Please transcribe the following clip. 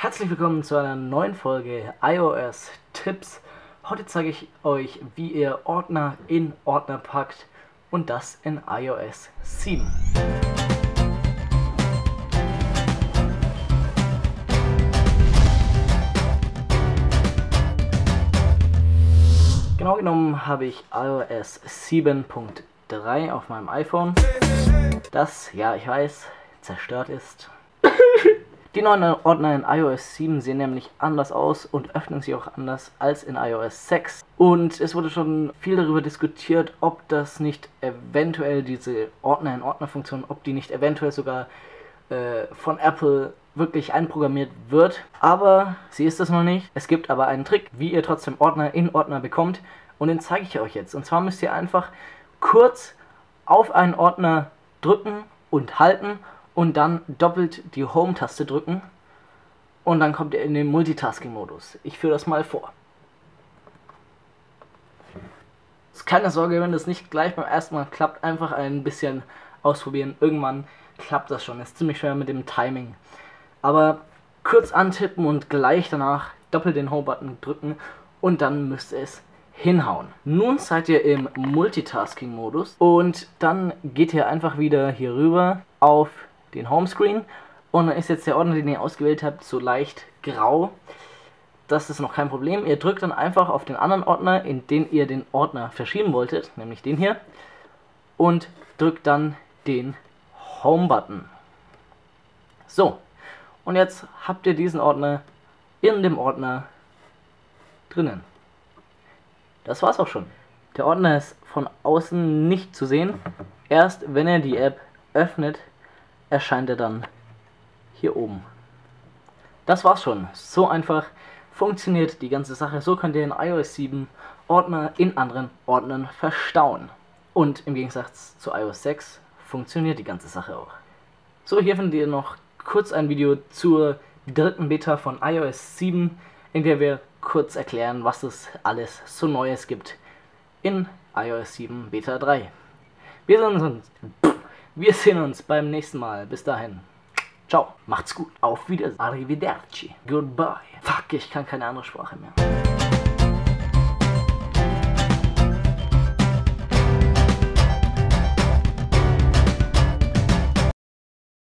Herzlich willkommen zu einer neuen Folge iOS Tipps. Heute zeige ich euch, wie ihr Ordner in Ordner packt und das in iOS 7. Genau genommen habe ich iOS 7.3 auf meinem iPhone, das, ja ich weiß, zerstört ist. Die neuen Ordner in iOS 7 sehen nämlich anders aus und öffnen sich auch anders als in iOS 6. Und es wurde schon viel darüber diskutiert, ob das nicht eventuell diese Ordner in Ordner-Funktion, ob die nicht eventuell sogar von Apple wirklich einprogrammiert wird. Aber sie ist es noch nicht. Es gibt aber einen Trick, wie ihr trotzdem Ordner in Ordner bekommt. Und den zeige ich euch jetzt. Und zwar müsst ihr einfach kurz auf einen Ordner drücken und halten. Und dann doppelt die Home-Taste drücken und dann kommt ihr in den Multitasking-Modus. Ich führe das mal vor. Keine Sorge, wenn das nicht gleich beim ersten Mal klappt, einfach ein bisschen ausprobieren. Irgendwann klappt das schon. Ist ziemlich schwer mit dem Timing. Aber kurz antippen und gleich danach doppelt den Home-Button drücken und dann müsst ihr es hinhauen. Nun seid ihr im Multitasking-Modus und dann geht ihr einfach wieder hier rüber auf den Homescreen und dann ist jetzt der Ordner, den ihr ausgewählt habt, so leicht grau. Das ist noch kein Problem. Ihr drückt dann einfach auf den anderen Ordner, in den ihr den Ordner verschieben wolltet, nämlich den hier, und drückt dann den Home-Button. So, und jetzt habt ihr diesen Ordner in dem Ordner drinnen. Das war's auch schon. Der Ordner ist von außen nicht zu sehen. Erst wenn ihr die App öffnet, erscheint er dann hier oben. Das war's schon. So einfach funktioniert die ganze Sache. So könnt ihr in iOS 7 Ordner in anderen Ordnern verstauen. Und im Gegensatz zu iOS 6 funktioniert die ganze Sache auch. So, hier findet ihr noch kurz ein Video zur dritten Beta von iOS 7, in der wir kurz erklären, was es alles so Neues gibt in iOS 7 Beta 3. Wir sehen uns beim nächsten Mal. Bis dahin. Ciao. Macht's gut. Auf Wiedersehen. Arrivederci. Goodbye. Fuck, ich kann keine andere Sprache mehr.